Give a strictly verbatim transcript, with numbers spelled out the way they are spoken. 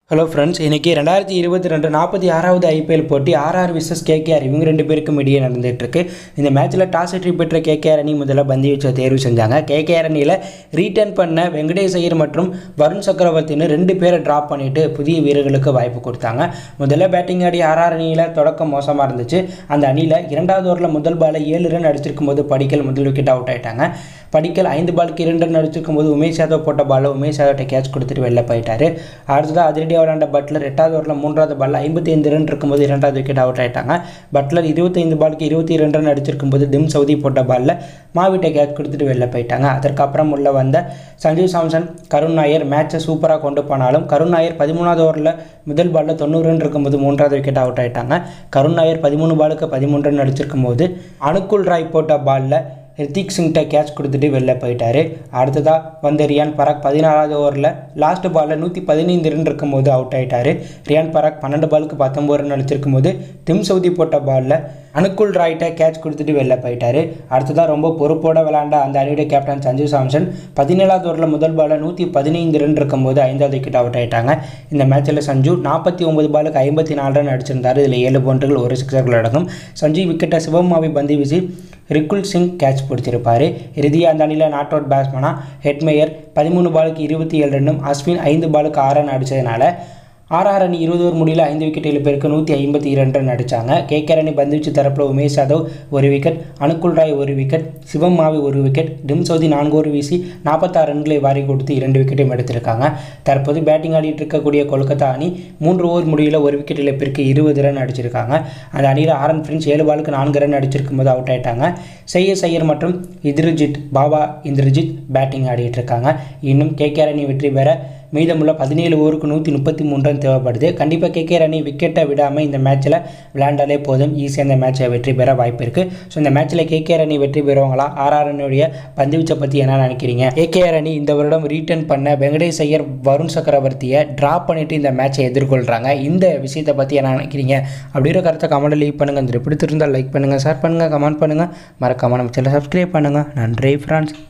Hello friends, இன்றைக்கி ரெண்டாயிரத்தி இருபத்தி ரெண்டு நாற்பத்தி ஆறாவது ஐபிஎல் போட்டி ஆர்ஆர் விசஸ் கேகேஆர் இவங்க ரெண்டு பேருக்கும் இடையே நடந்துகிட்ருக்கு. இந்த மேட்ச்சில் டாஸ் வெற்றி பெற்ற கேகேஆர் அணி முதல்ல பந்து வீச்சை தேர்வு செஞ்சாங்க. கேகேஆர் அணியில் ரீட்டர்ன் பண்ண வெங்கடேஷ் ஐயர் மற்றும் வருண் சக்கரவர்த்தின்னு ரெண்டு பேரை ட்ராப் பண்ணிவிட்டு புதிய வீரர்களுக்கு வாய்ப்பு கொடுத்தாங்க. முதல்ல பேட்டிங் ஆடி ஆர்ஆர் அணியில் தொடக்கம் மோசமாக இருந்துச்சு. அந்த அணியில் இரண்டாவது ஓவரில் முதல் பாலை ஏழு ரன் அடிச்சிருக்கும் போது படிக்கல் முதல் விக்கெட் அவுட் ஆகிட்டாங்க. படிக்கல் ஐந்து பாலுக்கு இரண்டு ரன் அடிச்சிருக்கும் போது உமேஷ் யாதவ் போட்ட பாலில் உமேஷ் யாதவ்ட்ட கேட்ச் கொடுத்துட்டு வெளில போயிட்டார். அடுத்ததாக அதிரடியாக விளையாண்ட பட்லர் எட்டாவது ஓவரில் மூன்றாவது பாலில் ஐம்பத்தி ஐந்து ரன் இருக்கும்போது இரண்டாவது விக்கெட் அவுட் ஆகிட்டாங்க. பட்லர் இருபத்தைந்து பாலுக்கு இருபத்தி இரண்டு ரன் அடிச்சிருக்கும் போது திம் சவுதி போட்ட பாலில் மாவிட்ட கேட்ச் கொடுத்துட்டு வெளில போயிட்டாங்க. அதற்கப்புறம் உள்ள வந்த சஞ்சு சாம்சன், கருண் நாயர் மேட்சை சூப்பராக கொண்டு போனாலும் கருண் நாயர் பதிமூணாவது ஓவரில் முதல் பாலில் தொண்ணூறு ரன் இருக்கும்போது மூன்றாவது விக்கெட் அவுட் ஆகிட்டாங்க. கருண் நாயர் பதிமூணு பாலுக்கு பதிமூணு ரன் அடிச்சிருக்கும் போது அனுகுல் ராய் போட்ட பாலில் ரித்திக் சிங்கிட்ட கேட்ச் கொடுத்துட்டு வெளில போயிட்டார். அடுத்ததாக வந்து ரியான் பராக் பதினாறாவது ஓவரில் லாஸ்ட் பாலில் நூற்றி பதினைந்து ரன் இருக்கும்போது அவுட் ஆகிட்டார். ரியான் பராக் பன்னெண்டு பாலுக்கு பத்தொம்பது ரன் அடிச்சிருக்கும் போது திம் சவுதி போட்ட பாலில் அனுகுல் ராய்ட்ட கேட்ச் கொடுத்துட்டு வெளில போயிட்டார். அடுத்ததாக ரொம்ப பொறுப்போடு விளையாண்ட அந்த அணியோட கேப்டன் சஞ்சு சாம்சன் பதினேழாவது ஓவரில் முதல் பாலில் நூற்றி பதினைந்து ரன் இருக்கும்போது ஐந்தாவது விக்கெட் அவுட் ஆகிட்டாங்க. இந்த மேட்சில் சஞ்சு நாற்பத்தி ஒன்பது பாலுக்கு ஐம்பத்தி நாலு ரன் அடிச்சிருந்தார். இதில் ஏழு பவுண்டர்கள் ஒரு சிக்ஸர்கள் அடங்கும். சஞ்சு விக்கெட்டை சிவமாவி பந்து வீசி ரிக்குல் சிங் கேட்ச் பிடிச்சிருப்பார். இறுதியாக அந்த அணியில் நாட் அவுட் பேட்ஸ்மனாக ஹெட்மேயர் பதிமூணு பாலுக்கு இருபத்தி ஏழு ரன்னும் அஸ்வின் ஐந்து பாலுக்கு ஆறு ரன் அடித்ததுனால ஆர்ஆர் அணி இருபது ஓவர் முடியல ஐந்து விக்கெட் இழப்பிற்கு நூற்றி ஐம்பத்தி இரண்டு ரன் அடித்தாங்க. கேகேஆர் அணி பந்துவீச்சு தரப்பில் உமேஷ் யாதவ் ஒரு விக்கெட், அனுகுல் ராய் ஒரு விக்கெட், சிவம் மாவி ஒரு விக்கெட், டிம் சவுதி நான்கு ஓவர் வீசி நாற்பத்தாறு ரன்களை வாரி கொடுத்து இரண்டு விக்கெட்டையும் எடுத்திருக்காங்க. தற்போது பேட்டிங் ஆடிட்டு இருக்கக்கூடிய கொல்கத்தா அணி மூன்று ஓவர் முடிவில் ஒரு விக்கெட் இழப்பிற்கு இருபது ரன் அடிச்சிருக்காங்க. அந்த அணியில் ஆரன் பிரின்ஸ் ஏழு பாலுக்கு நான்கு ரன் அடிச்சிருக்கும் போது அவுட் ஆகிட்டாங்க. சையஸ் ஐயர் மற்றும் இந்திரஜித் பாபா இந்திரஜித் பேட்டிங் ஆடிட்டு இருக்காங்க. இன்னும் கேகேஆர் அணி வெற்றி பெற மீதமுள்ள பதினேழு ஓவருக்கு நூற்றி முப்பத்தி மூணு ரன் தேவைப்படுது. கண்டிப்பாக கேகேஆர் அணி விக்கெட்டை விடாமல் இந்த மேட்ச்சில் விளையாண்டாலே போதும், ஈஸியாக இந்த மேட்சை வெற்றி பெற வாய்ப்பு இருக்குது. ஸோ இந்த மேட்ச்சில் கேகேஆர் அணி வெற்றி பெறுவாங்களா? ஆர்ஆர் அணியுடைய பந்துவீச்சை பற்றி என்ன நினைக்கிறீங்க? கேகேஆர் அணி இந்த வருடம் ரீட்டர்ன் பண்ண வெங்கடேஷ் ஐயர், வருண் சக்கரவர்த்தியை ட்ராப் பண்ணிவிட்டு இந்த மேட்சை எதிர்கொள்கிறாங்க. இந்த விஷயத்தை பற்றி என்ன நினைக்கிறீங்க அப்படிங்கிற கருத்தை கமெண்ட்டில் லீவ் பண்ணுங்கள். இந்த பிடித்திருந்தால் லைக் பண்ணுங்கள், ஷேர் பண்ணுங்கள், கமெண்ட் பண்ணுங்கள், மறக்காம நம்ம சேனலை சப்ஸ்கிரைப் பண்ணுங்கள். நன்றி ஃப்ரெண்ட்ஸ்.